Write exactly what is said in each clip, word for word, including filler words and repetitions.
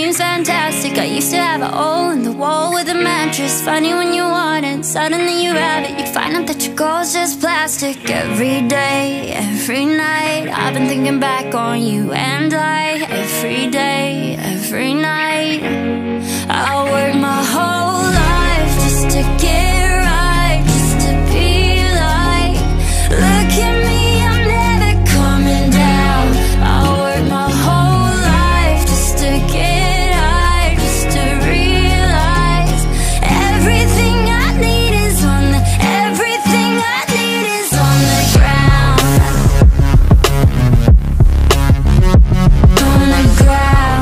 seems fantastic. I used to have a hole in the wall with a mattress. Funny when you want it, suddenly you have it. You find out that your goal's just plastic. Every day, every night, I've been thinking back on you and I. Every day, every night, I'll work my whole life just to get right, just to be like, look at me, I'm never coming down. I'll work my whole life just to get high, just to realize everything I need is on the, everything I need is on the ground, on the ground.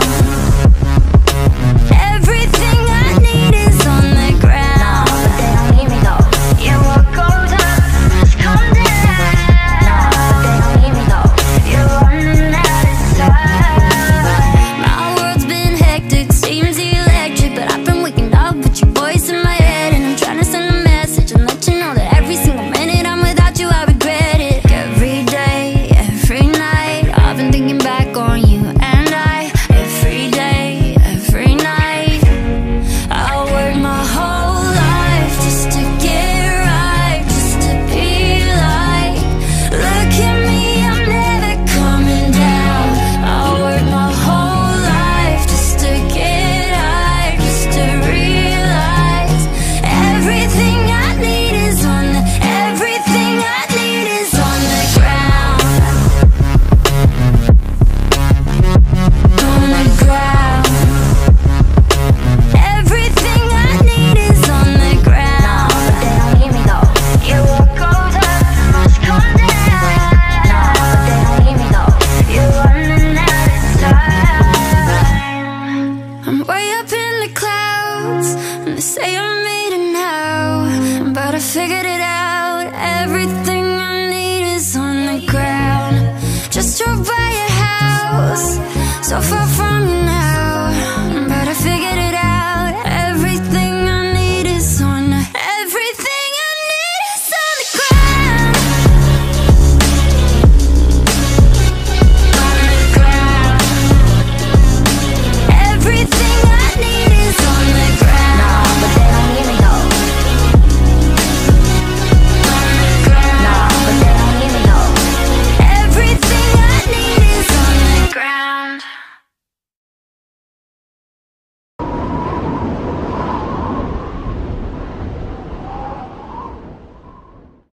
Everything I need is on the ground. No, but they don't need me though. Yeah, what goes up must come down. No, but they don't need me though. You're running out of time. My world's been hectic, seems electric, but I've been waking up with your voice in my head, and I'm trying to send a message and let you know that every single minute I'm without you, I regret it. Every day, every night, I've been thinking back on you and I. Every day, every night, I'll work my whole life just to get right, just to be like, look at me, I'm never coming down. I'll work my whole life just to get high, just to realize everything I need is on the, everything I need is on the ground, on the ground. Everything I need is on the ground. No, but they don't need me though. Yeah, what goes up must come down. No, but they don't need me though. You're running out of time. I'm way up in the clouds, and they say I'm made it now, but I figured it out. Everything I need is on the ground. Just drove by your house, so far